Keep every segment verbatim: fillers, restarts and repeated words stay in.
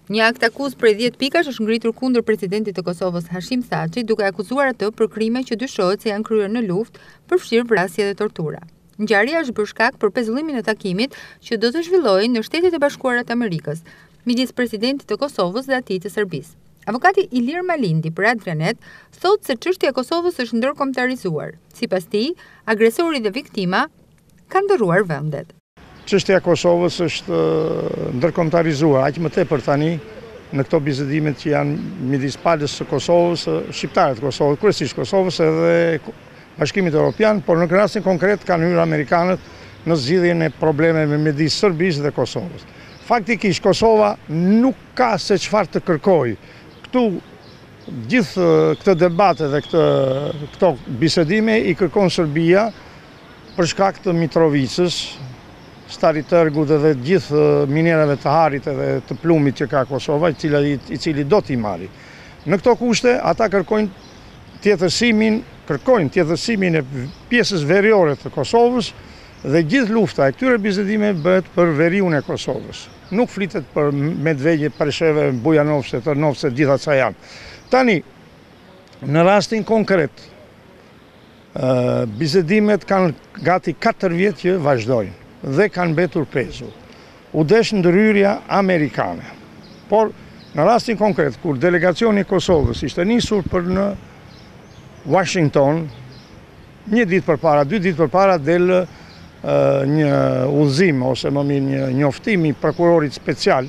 Një akt akuzë prej dhjetë pikash është ngritur kundër presidentit të Kosovës Hashim Thaçi, duke akuzuar atë për krime që dyshohet se janë kryer në luftë, përfshirë vrasje dhe tortura. Ngjarja është bërë shkak për pezullimin e takimit që do të zhvillohej në Shtetet e Bashkuara të Amerikës, midis presidentit të Kosovës dhe atij të Serbisë. Avokati Ilir Malindi për Adrianet thotë se çështja e Kosovës është ndërkombëtarizuar. Sipas tij, agresori dhe viktima kanë ndërruar vendet. Çështja e Kosovës është ndërkombëtarizuar, aq më tepër tani në këto bizedimet që janë midis palës së Kosovës, shqiptarët të Kosovës, kryesisht Kosovës edhe Bashkimit Evropian, por në rastin konkret kanë hyrë amerikanët në zgjidhjen e problemeve midis Serbisë dhe Kosovës. Faktikisht Kosova nuk ka se çfarë të kërkojë. Këtu gjithë këtë debate dhe këtë, këto bisedime i kërkon Serbia për shkak të Mitrovicës, Staritërgut dhe gjithë minerave të harit dhe të plumit që ka Kosova, i cili, i cili do t'i marri. Në këto kushte, ata kërkojnë tjetërsimin, kërkojnë tjetërsimin e pjesës veriore të Kosovës dhe gjithë lufta e këtyre bisedime bëhet për veriun e Kosovës. Nuk flitet për Medvegjë, Presheve, Bujanovce, Trnovce, gjitha ca janë. Tani, në rastin konkret, bisedimet kanë gati katër vjet që vazhdojnë dhe kanë mbetur pezull. U desh ndërhyrja amerikane. Por në rastin konkret, kur delegacioni i Kosovës ishte nisur për në Washington, një ditë përpara, dy ditë përpara del uh, një udhëzim ose më mirë një njoftim i prokurorit special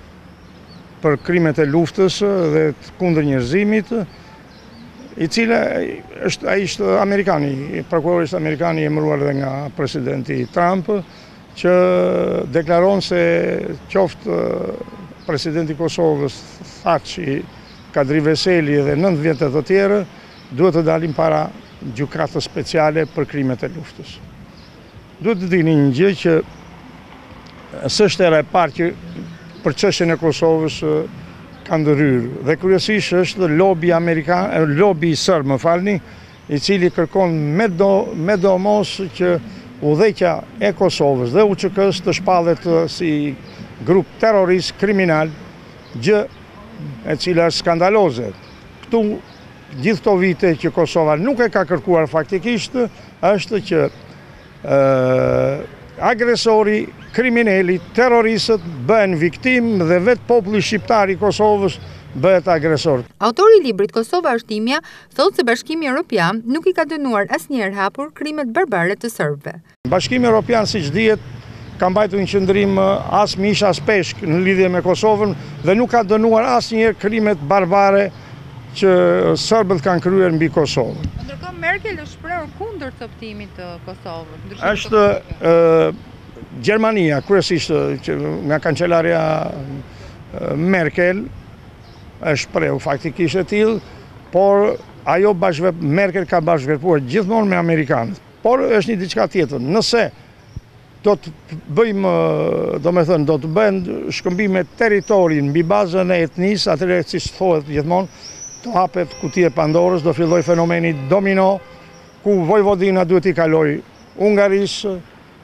për krimet e luftës dhe kundër njerëzimit, i cila është, ai ishte amerikani, prokurori ishte amerikani i emëruar dhe nga presidenti Trump, që deklaron se qoftë presidenti Kosovës Thaçi, Kadri Veseli dhe nëntë vjetët të tjerë, duhet të dalin para gjykatës speciale për krimet e luftës. Duhet të dini një gjë që s'është era e parë që për çështjen e Kosovës ka ndërhyrë dhe kryesisht është lobi amerikan, lobi sërb, më falni, i cili kërkon me do, me do mos që udhëheqja e Kosovës dhe U Q K-s të shpallet si grup terrorist kriminal, gjë e cila është skandaloze. Këtu gjithë këto vite që Kosova nuk e ka kërkuar faktikisht, është që uh, agresori, kriminali, terroristët bëhen viktim dhe vetë populli shqiptar i Kosovës bëhet agresor. Autori i librit Kosova është imja thotë se Bashkimi Evropian nuk i ka dënuar asnjëherë hapur krimet barbare të serbëve. Bashkimi Evropian, siç dihet, ka mbajtur një qëndrim as mish as peshk në lidhje me Kosovën dhe nuk ka dënuar asnjëherë krimet barbare që serbët kanë kryer mbi Kosovën. Ndërkohë Merkel është shprehur kundër coptimit të Kosovës. Është ë Gjermania, kryesisht që nga kancelarja Merkel është shprehur faktikisht e tillë, por ajo bashkëvep Merkel ka bashkëvepuar gjithmonë me amerikanët. Por është një diçka tjetër. Nëse do të bëjmë, do me thënë, do të bëjmë shkëmbime teritorin mbi bazën e etnisë, atëherë siç thohet gjithmonë, të hapet kutia e Pandorës, do filloj fenomeni domino, ku Vojvodina duhet i kaloj Ungarisë,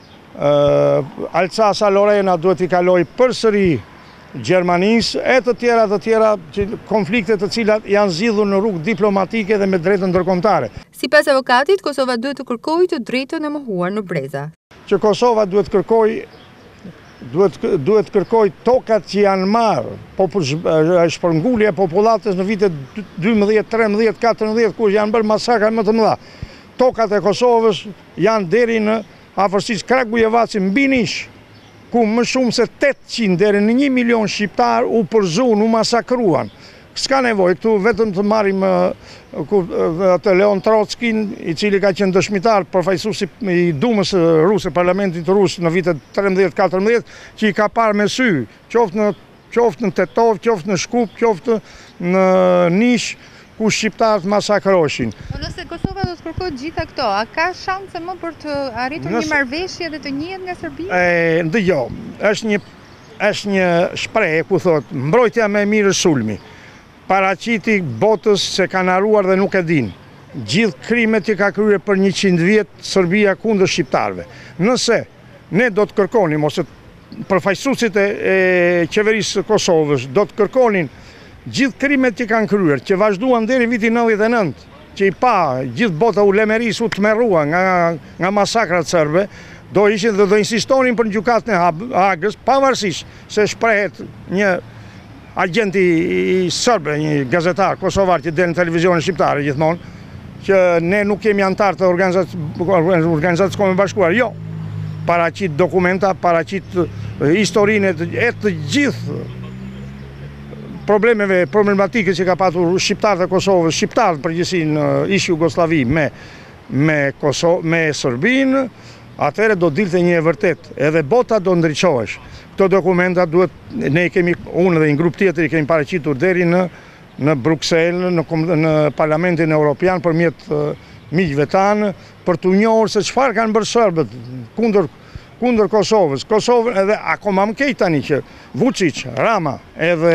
uh, Alsasa Lorena duhet i kaloj përsëri Gjermanisë, e të tjera të tjera konflikte të cilat janë zgjidhur në rrugë diplomatike dhe me drejtën ndërkombëtare. Sipas avokatit, Kosova duhet të kërkojë të drejtën e mohuar në breza. Që Kosova duhet kërkojë duhet duhet kërkojë tokat që janë marrë, shpërngulja e popullatës në vitet dymbëdhjetë, trimëdhjetë, katërmbëdhjetë, kur janë bërë masakra më të mëdha. Tokat e Kosovës janë deri në afërsisë Kragujevaci mbi Nish, ku më shumë se tetëqind deri në një milion shqiptar u përzun, u masakruan. S'ka nevojë këtu vetëm të marrim atë Leon Trotskin, i cili ka qenë dëshmitar, përfaqësuesi i Dumës ruse, parlamentit rus në vitet tridhjetë katërmbëdhjetë, që i ka parë me sy, qoftë në qoftë në Tetov, qoftë në Shkup, qoftë në Nish, ku shqiptarët masakroheshin. Nëse Kosova do të kërkojë gjitha këto, a ka shanse më për të arritur një marrëveshje dhe të njihet nga Serbia? E, ndëgjo, është një është një shprehje ku thotë mbrojtja më e mirë është sulmi. Paraqiti botës se kanë harruar dhe nuk e din. Gjithë krimet që ka kryer për njëqind vjet Serbia kundër shqiptarëve. Nëse ne do të kërkonim ose përfaqësuesit e qeverisë së Kosovës do të kërkonin gjithë krimet që kanë kryer, që vazhduan deri në vitin nëntëdhjetë e nëntë, që i pa gjithë bota u lemeris u tmerrua nga, nga masakrat serbe, do ishin dhe do insistonin për gjykatën e Hagës, pavarësisht se shprehet një agenti i serbe, një gazetar kosovar që del në televizionin shqiptare gjithmonë, që ne nuk kemi antar të organizatës kombëtare bashkuar. Jo, paraqit dokumenta, paraqit historinë e të gjithë problemeve, problematike që ka patur shqiptarët e Kosovës, shqiptarët përgjithësi në ish Jugosllavi me, me, Kosovë, me Serbinë, atëherë do dilte një e vërtet, edhe bota do ndriçohesh. Këto dokumenta duhet, ne kemi, unë dhe një grup tjetër i kemi paraqitur deri në, në Bruxelles, në, në Parlamentin Evropian përmjet uh, miqve tanë, për të njohur se çfarë kanë bërë serbët kundër kundër Kosovës. Kosovën edhe akoma më keq tani që Vučić, Rama edhe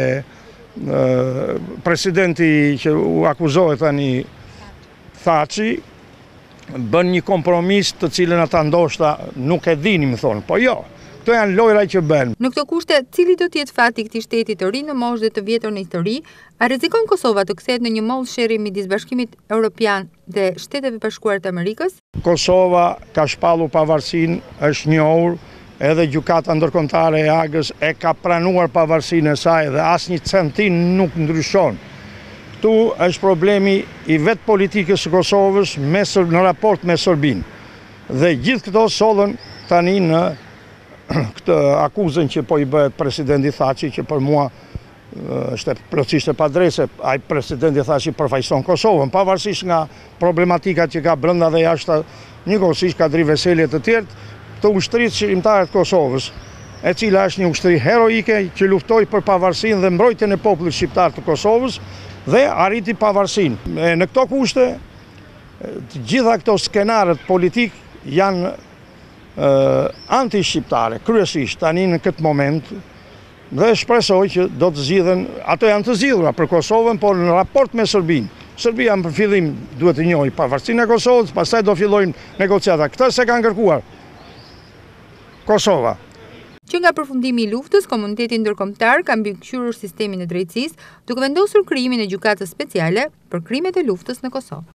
e, presidenti që u akuzohet tani Thaçi bën një kompromis të cilën ata ndoshta nuk e dini, më thonë, po jo. Këto janë lojra që bën. Në këto kushte, cili do të jetë fati i këtij shteti të ri në moshë dhe të vjetër në histori? A rrezikon Kosova të kthehet në një mollë sherrri midis Bashkimit Evropian dhe Shteteve Bashkuara të Amerikës? Kosova ka shpallur pavarësinë, është njohur, edhe gjykata ndërkombëtare e Hagës e ka pranuar pavarësinë e saj dhe asnjë centin nuk ndryshon. Ktu është problemi i vetë politikës së Kosovës me, në raport me Serbinë. Dhe gjithë këto sollën tani në këtë akuzën që po i bëhet presidenti Thaçi, që për mua është plotësisht e padrejtëse. Ai presidenti Thaçi përfaqëson Kosovën, pavarësisht nga problematikat që ka brenda dhe jashtë, njëkohësisht ka dri veselje të tjerë, të ushtrisë shqiptare të Kosovës, e cila është një ushtri heroike që luftoi për pavarësinë dhe mbrojtjen e popullit shqiptar të Kosovës dhe arriti pavarësinë. Në këto kushte, të gjitha këto skenarët politik janë Uh, anti-shqiptare, kryesisht tani në këtë moment, dhe shpresoj që do të zgjidhen, ato janë të zgjidhura për Kosovën, por në raport me Serbinë. Serbia në fillim duhet të njohë pavarësinë e Kosovës, pastaj do fillojnë negociata. Këtë se kanë kërkuar Kosova. Që nga përfundimi i luftës, komuniteti ndërkombëtar ka mbikëqyrur sistemin e drejtësisë, duke vendosur krijimin e gjykatës speciale për krimet e luftës në Kosovë.